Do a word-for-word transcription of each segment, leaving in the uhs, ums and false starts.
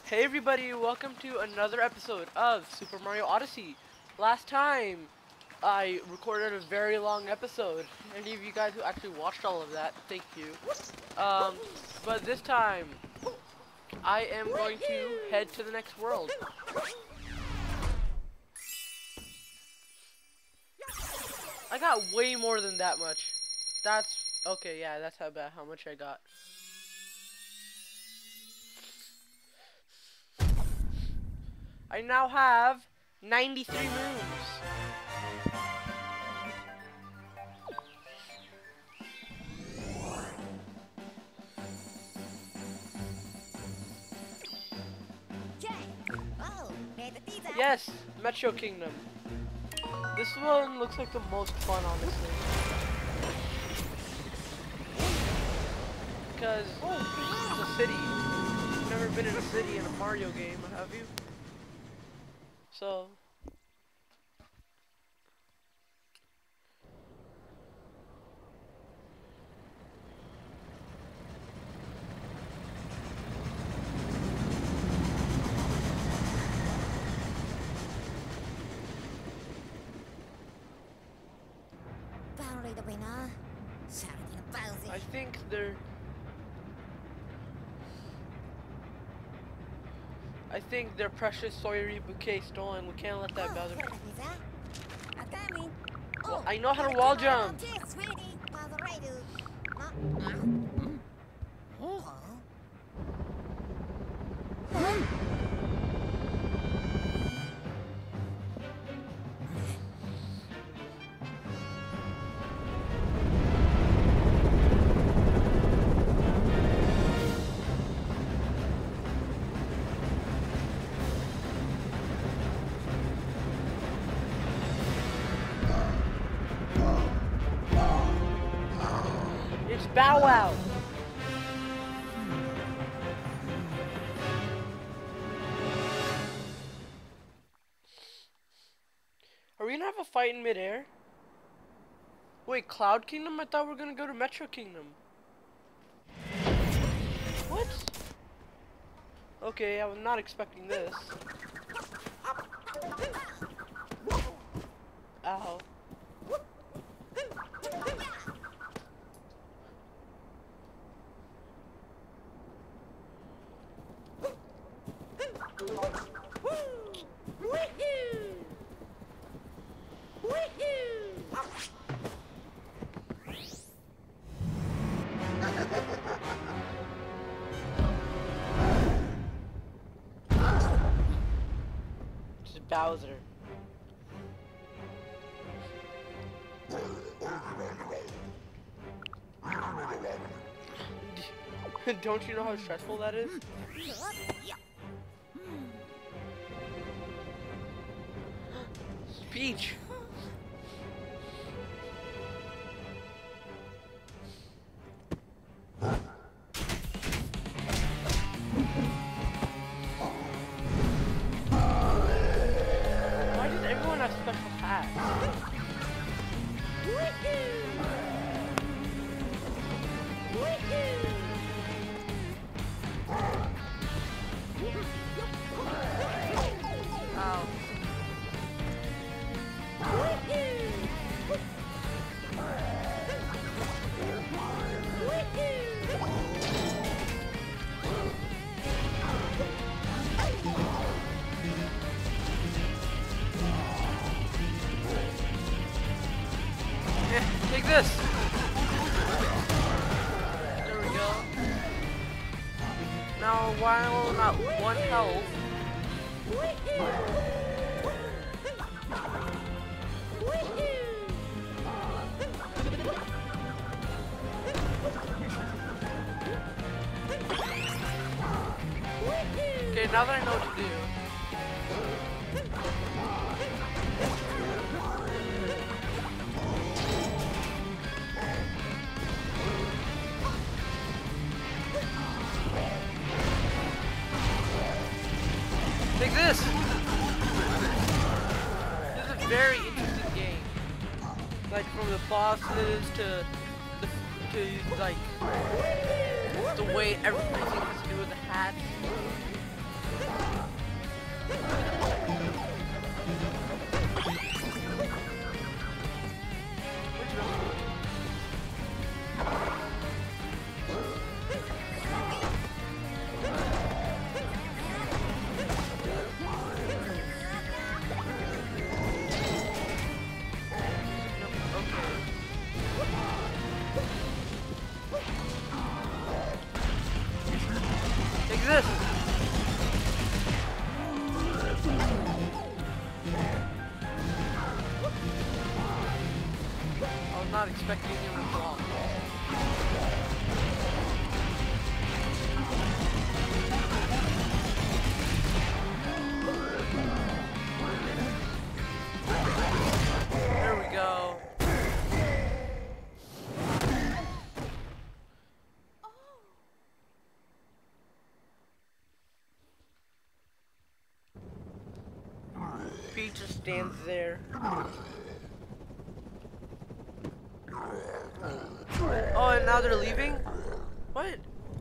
Hey everybody, welcome to another episode of Super Mario Odyssey. Last time, I recorded a very long episode. Any of you guys who actually watched all of that, thank you. Um, but this time, I am going to head to the next world. I got way more than that much. That's, okay, yeah, that's how bad, how much I got. I now have ninety-three moons. Yes, Metro Kingdom. This one looks like the most fun, honestly. Because it's a city. You've never been in a city in a Mario game, have you? So... I think they're... I think their precious Sawyery bouquet stolen. We can't let that bother. Well, I know how to wall jump. It's Bow Wow. Are we gonna have a fight in midair? Wait, Cloud Kingdom? I thought we were gonna go to Metro Kingdom. What? Okay, I was not expecting this. Ow. Just Bowser. Don't you know how stressful that is? Speech. Why does everyone have special hats? Ow. Take this! There we go. Now, while I'm at one health... Okay, now that I know what to do... Take this! This is a very interesting game. Like from the bosses to the to like the way everything has to do with the hats. This. I was not expecting him to block. There we go. He just stands there. Oh, and now they're leaving? What?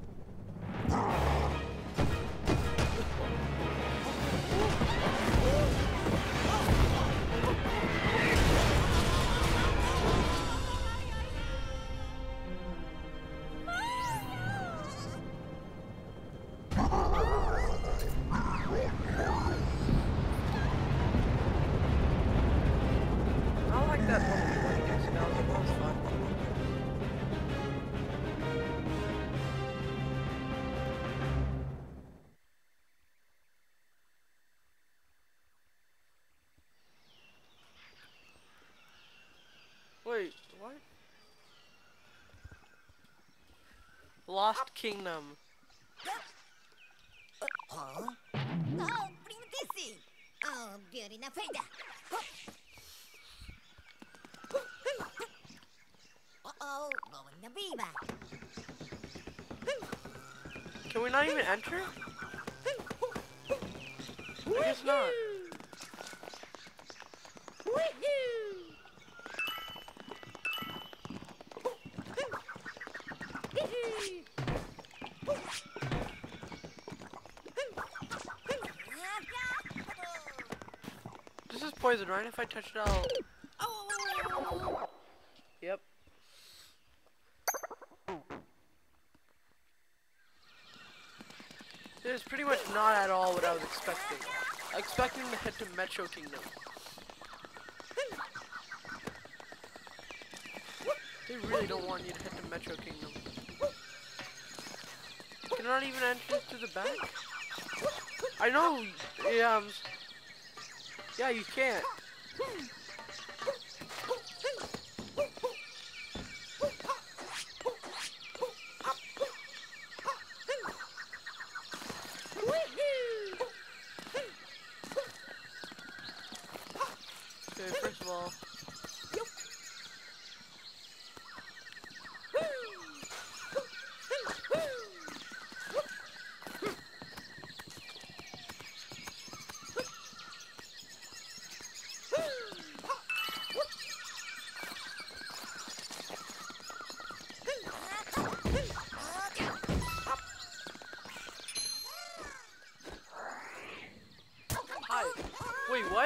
That one twenty guys, now that was fun. Wait, what? Lost Kingdom. Huh? Oh, Brindisi! Oh, beauty na feita! Uh-oh, going na viva! Can we not even enter? I guess not. This is poison, right? If I touch it out. Yep. This is pretty much not at all what I was expecting. I was expecting to head to Metro Kingdom. They really don't want you to head to Metro Kingdom. Can I not even enter through the back? I know, yeah, um, yeah, you can't. Okay, first of all. Hi. Wait, what?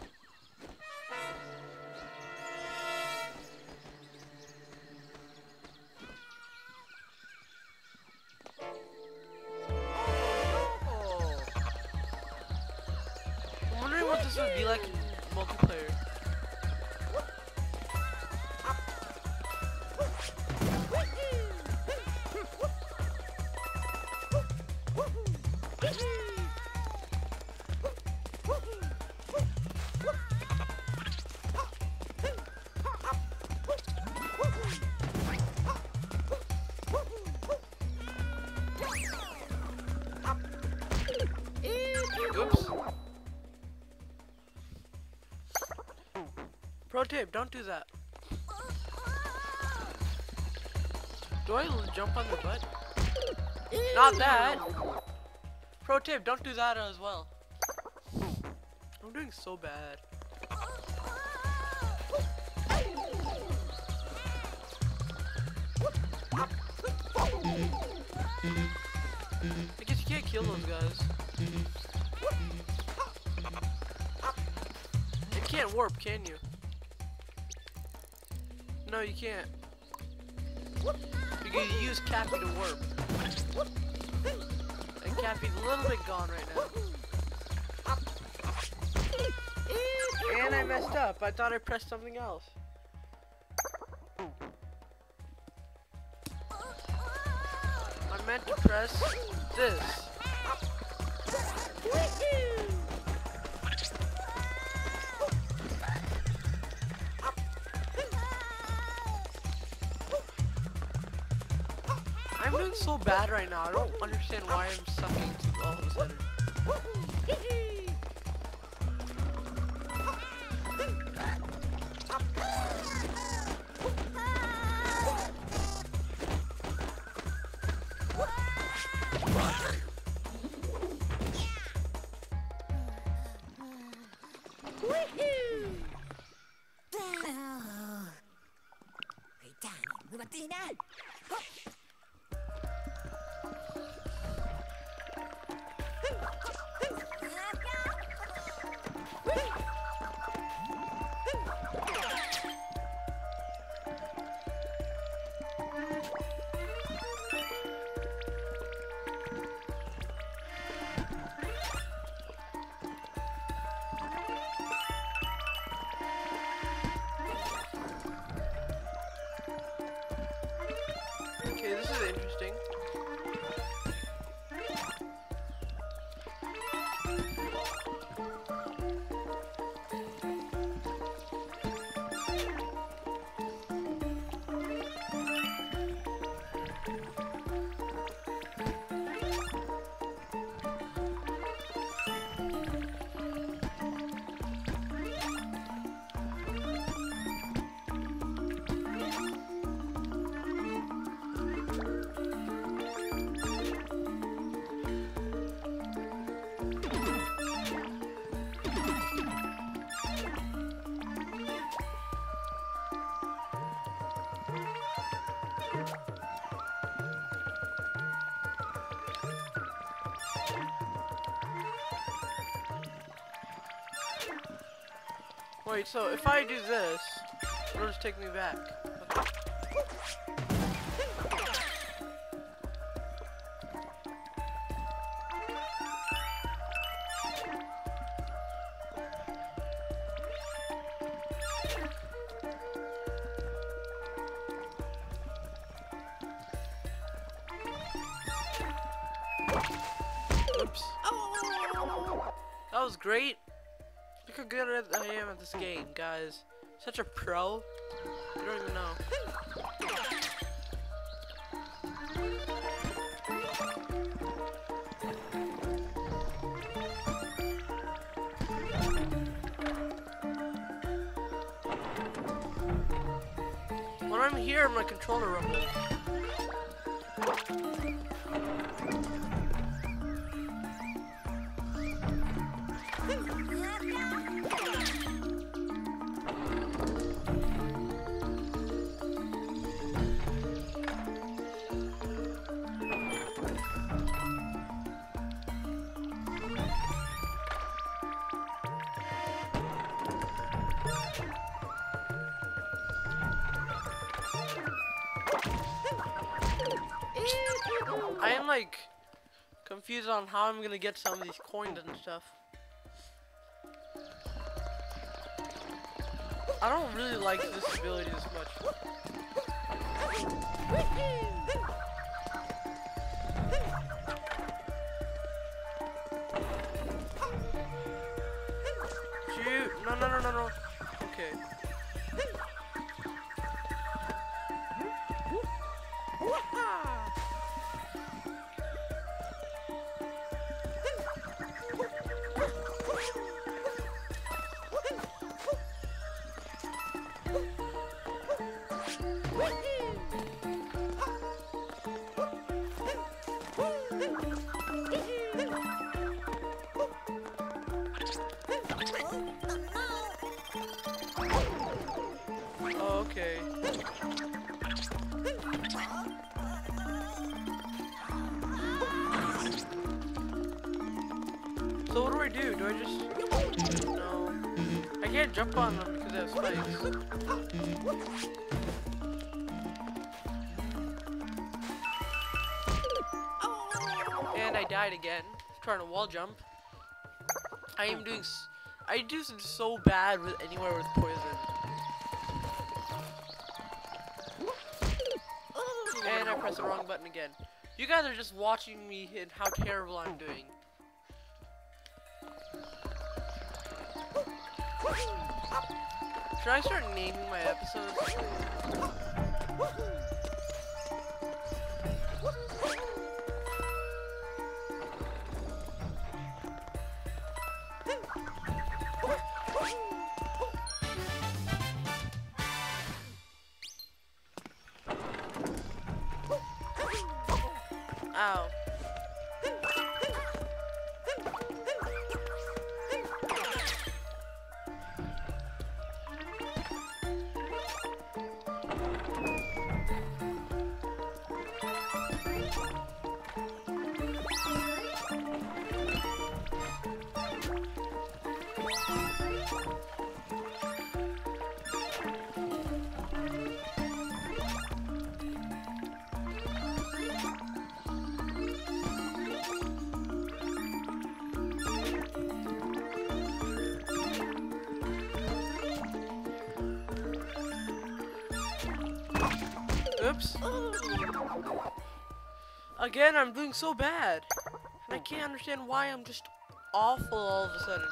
I'm wondering what this would be like in multiplayer. Oops. Pro tip, don't do that. Do I l- jump on the butt? Not that! Pro tip, don't do that as well. I'm doing so bad. I guess you can't kill those guys. can't warp, can you? No, you can't. Because you use Cappy to warp. And Cappy's a little bit gone right now. And I messed up. I thought I pressed something else. I meant to press this. I'm doing so bad right now. I don't understand why I'm sucking all of a sudden. Okay, this is interesting. Wait, so if I do this, it'll just take me back. Oops. That was great. Look how good I am at this game, guys. Such a pro. You don't even know. When I'm here, my controller rumbles. I am like confused on how I'm gonna get some of these coins and stuff. I don't really like this ability this much. Shoot! No, no, no, no, no. Okay. Oh, okay. So what do I do? Do I just... No. I can't jump on them because they have spikes. And I died again, trying to wall jump. I am doing, s I do so bad with anywhere with poison. And I pressed the wrong button again. You guys are just watching me and how terrible I'm doing. Should I start naming my episodes? Ow. Oops. Again, I'm doing so bad. And I can't understand why I'm just awful all of a sudden.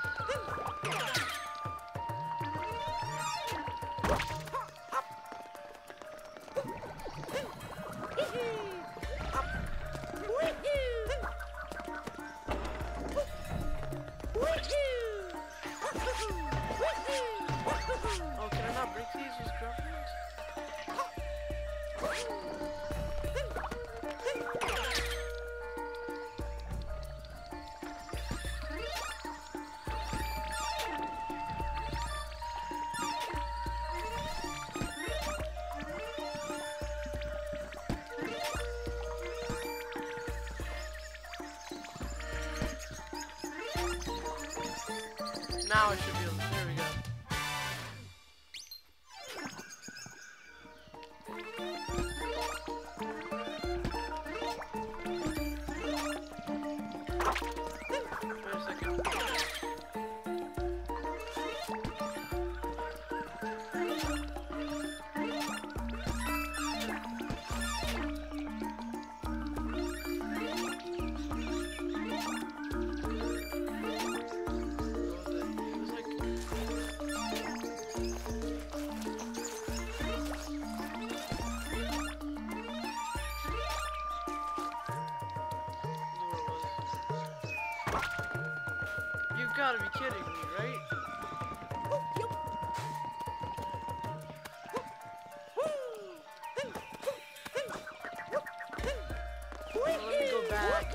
Oh, can I not break these with girlfriends? Now I should be able to. There we go. Wait a second. You've got to be kidding me, right? Well, let me go back.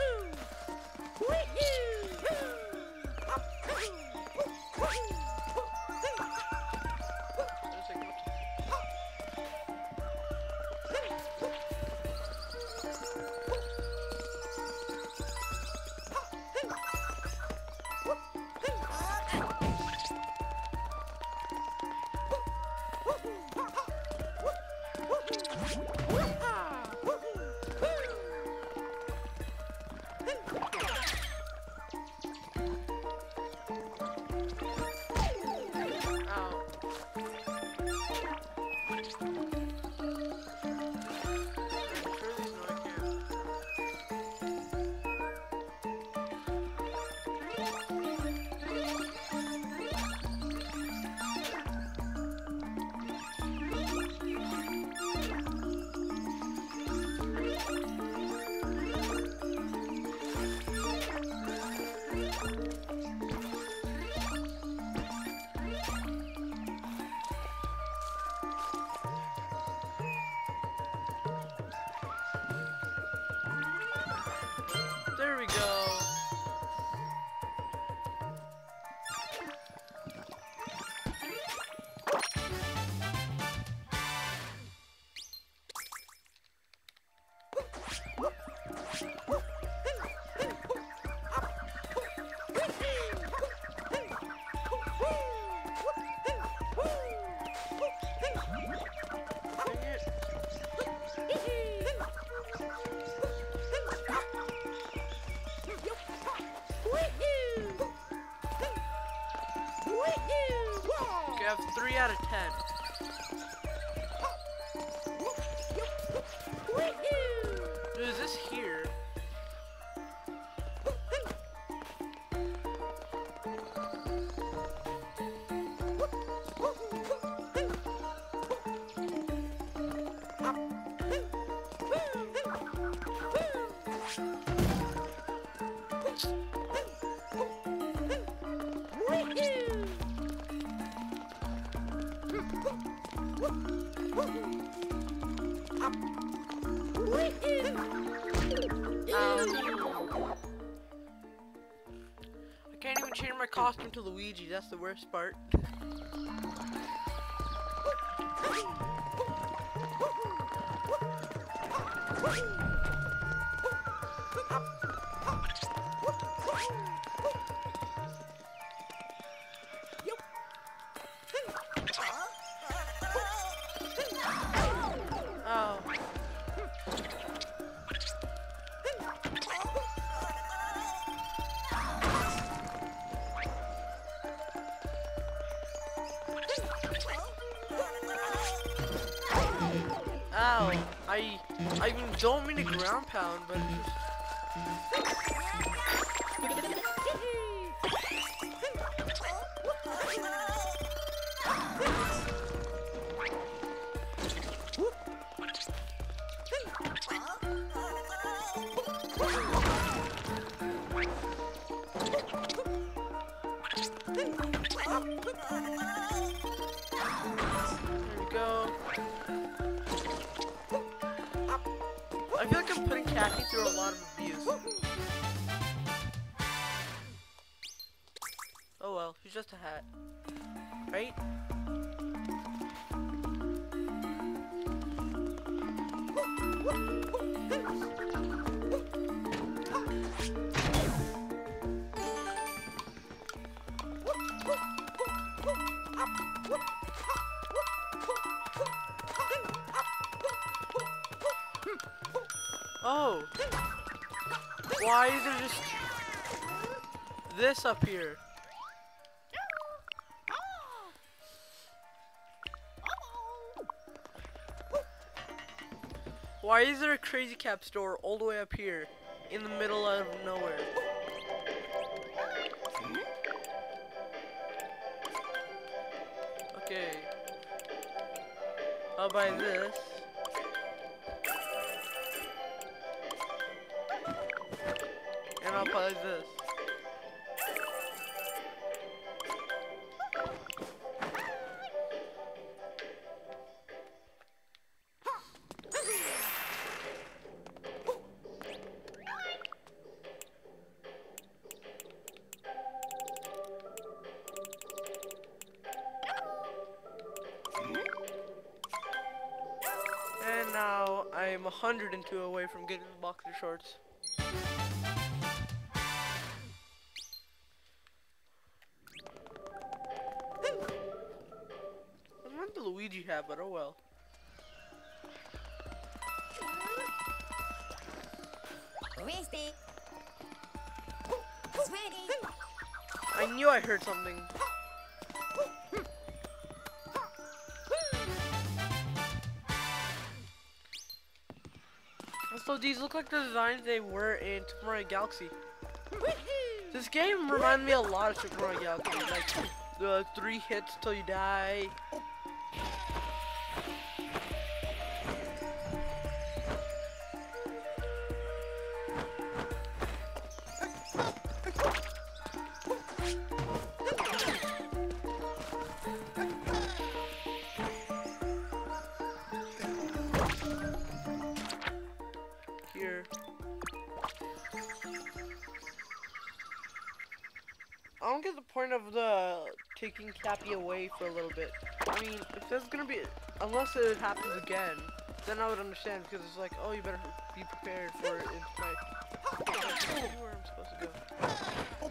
this here? Um, I can't even change my costume to Luigi, that's the worst part. Oh. Ow. I I even don't mean to ground pound, but it's just I feel like I'm putting Kathy through a lot of abuse. Oh well, she's just a hat. Right? Oh! Why is there just this up here? Why is there a Crazy Cap store all the way up here in the middle of nowhere? Okay. I'll buy this. And I'll buy this. And now I'm a hundred and two away from getting the boxer shorts. I want the Luigi hat, but oh well. I knew I heard something. Also, these look like the designs they were in Super Mario Galaxy. This game reminds me a lot of Super Mario Galaxy, like the three hits till you die. Here. I don't get the point of the taking Cappy away for a little bit. I mean, if there's gonna be, unless it happens again, then I would understand, because it's like, oh, you better be prepared for it. It's my, I don't know where I'm supposed to go.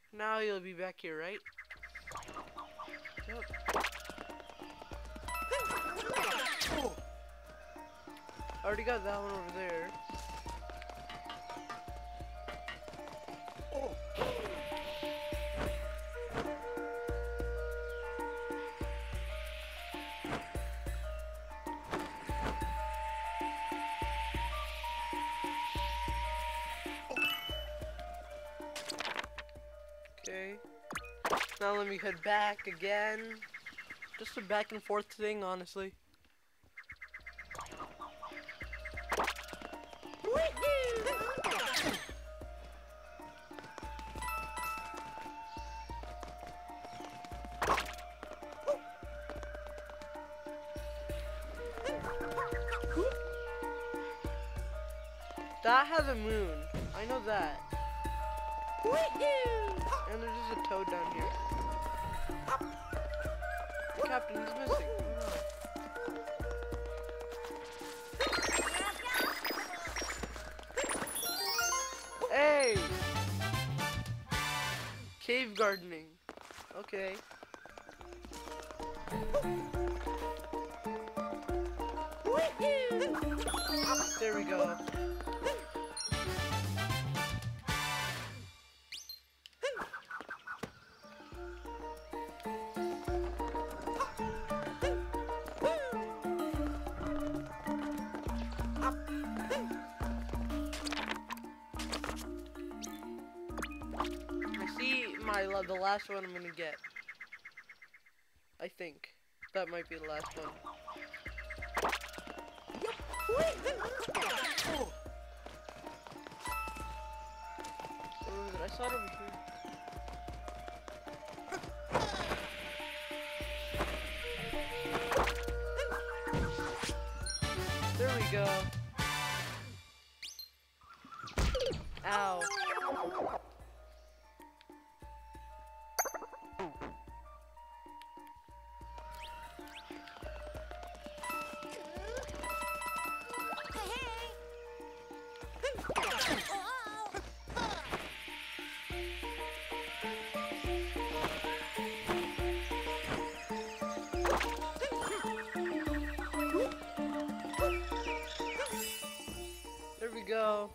Now you'll be back here, right? Yep. Oh. I already got that one over there. Oh. Okay. Now let me head back again. Just a back and forth thing, honestly. That has a moon. I know that. And there's just a toad down here. The captain is missing. Hey! Cave gardening. Okay. There we go. My, the last one I'm gonna get. I think that might be the last one. Oh. Where was it? I saw it over here. There we go. Ow. There we go.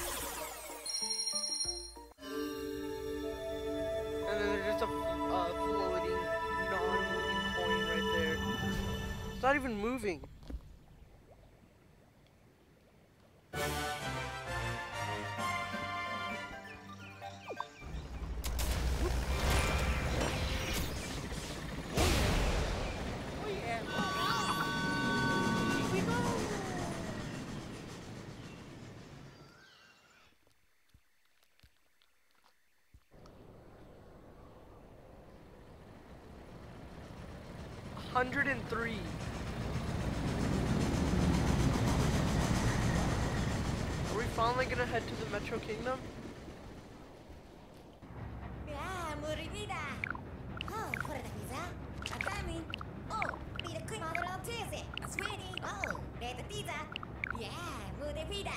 And then there's just a uh, floating, non-moving coin right there. It's not even moving. one hundred three. Are we finally gonna head to the Metro Kingdom? Yeah, Muribida. Oh, what is that? A diamond. Oh, need a quick model of Tuesday. A sweetie. Oh, there's a pizza. Yeah, Muribida.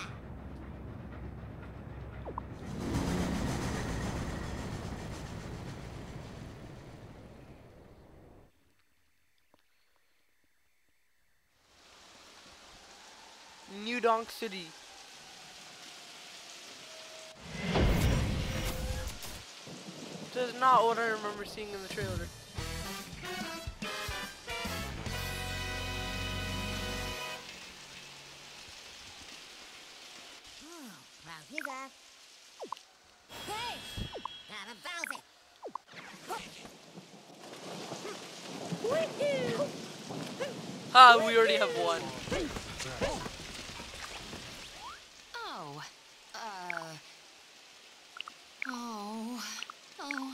New Donk City. This is not what I remember seeing in the trailer. Oh, wow, pizza. Hey, have a bounce it. Ah, we already have one. Oh, uh, oh, oh.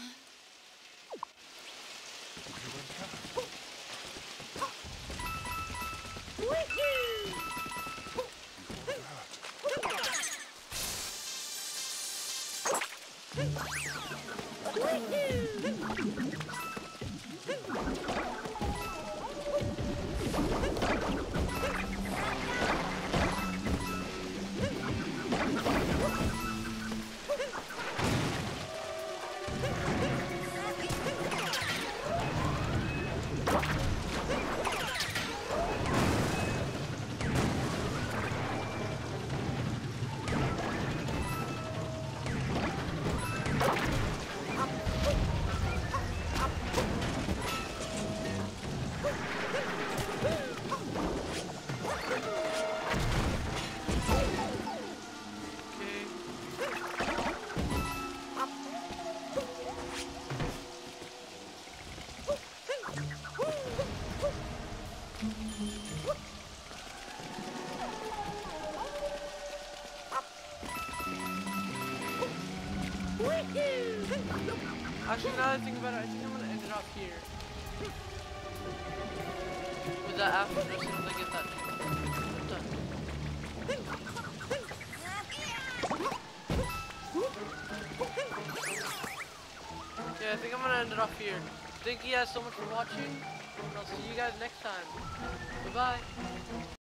Actually, now that I think about it, I think I'm gonna end it off here. With that after, as soon as I get that done. Yeah, I think I'm gonna end it off here. Thank you guys so much for watching, and I'll see you guys next time. Bye-bye.